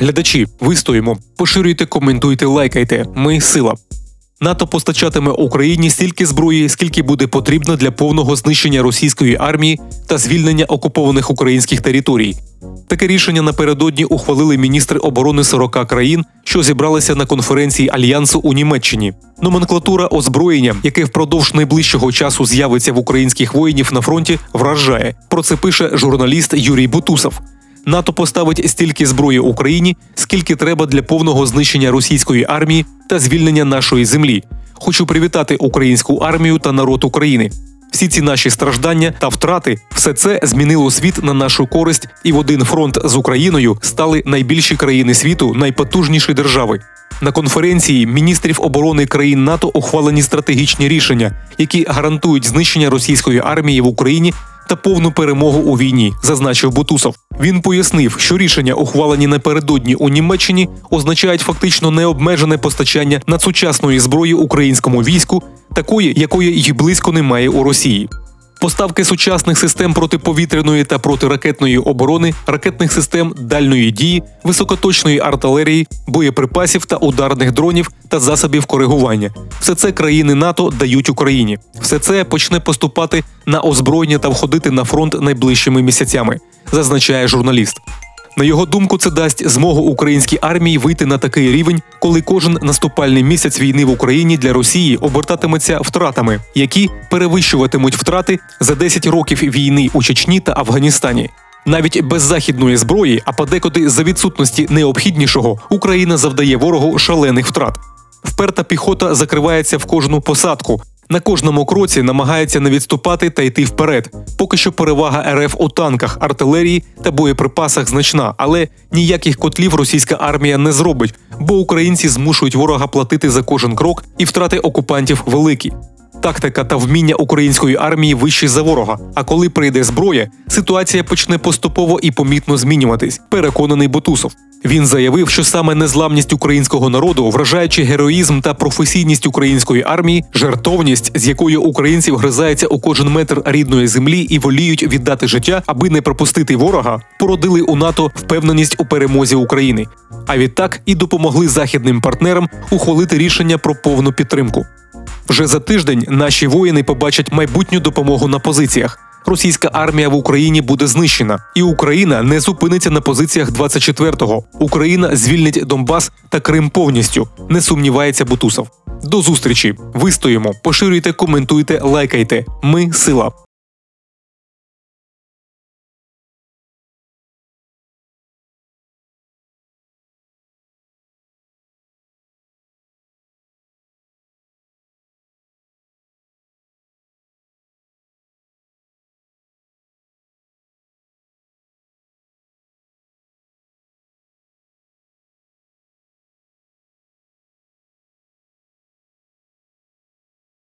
Глядачі, вистоїмо. Поширюйте, коментуйте, лайкайте. Ми – сила. НАТО постачатиме Україні стільки зброї, скільки буде потрібно для повного знищення російської армії та звільнення окупованих українських територій. Таке рішення напередодні ухвалили міністри оборони 40 країн, що зібралися на конференції Альянсу у Німеччині. Номенклатура озброєння, яке впродовж найближчого часу з'явиться в українських воїнів на фронті, вражає. Про це пише журналіст Юрій Бутусов. НАТО поставить стільки зброї Україні, скільки треба для повного знищення російської армії та звільнення нашої землі. Хочу привітати українську армію та народ України. Всі ці наші страждання та втрати – все це змінило світ на нашу користь, і в один фронт з Україною стали найбільші країни світу, найпотужніші держави. На конференції міністрів оборони країн НАТО ухвалені стратегічні рішення, які гарантують знищення російської армії в Україні та повну перемогу у війні, зазначив Бутусов. Він пояснив, що рішення, ухвалені напередодні у Німеччині, означають фактично необмежене постачання надсучасної зброї українському війську, такої, якої й близько немає у Росії. Поставки сучасних систем протиповітряної та протиракетної оборони, ракетних систем дальної дії, високоточної артилерії, боєприпасів та ударних дронів та засобів коригування. Все це країни НАТО дають Україні. Все це почне поступати на озброєння та входити на фронт найближчими місяцями, зазначає журналіст. На його думку, це дасть змогу українській армії вийти на такий рівень, коли кожен наступальний місяць війни в Україні для Росії обертатиметься втратами, які перевищуватимуть втрати за 10 років війни у Чечні та Афганістані. Навіть без західної зброї, а подекуди за відсутності необхіднішого, Україна завдає ворогу шалених втрат. Вперта піхота закривається в кожну посадку. На кожному кроці намагається не відступати та йти вперед. Поки що перевага РФ у танках, артилерії та боєприпасах значна, але ніяких котлів російська армія не зробить, бо українці змушують ворога платити за кожен крок, і втрати окупантів великі. Тактика та вміння української армії вищі за ворога, а коли прийде зброя, ситуація почне поступово і помітно змінюватись, переконаний Бутусов. Він заявив, що саме незламність українського народу, вражаючи героїзм та професійність української армії, жертовність, з якою українці вгризаються у кожен метр рідної землі і воліють віддати життя, аби не пропустити ворога, породили у НАТО впевненість у перемозі України. А відтак і допомогли західним партнерам ухвалити рішення про повну підтримку. Вже за тиждень наші воїни побачать майбутню допомогу на позиціях. Російська армія в Україні буде знищена. І Україна не зупиниться на позиціях 24-го. Україна звільнить Донбас та Крим повністю, не сумнівається Бутусов. До зустрічі. Вистоїмо. Поширюйте, коментуйте, лайкайте. Ми – сила.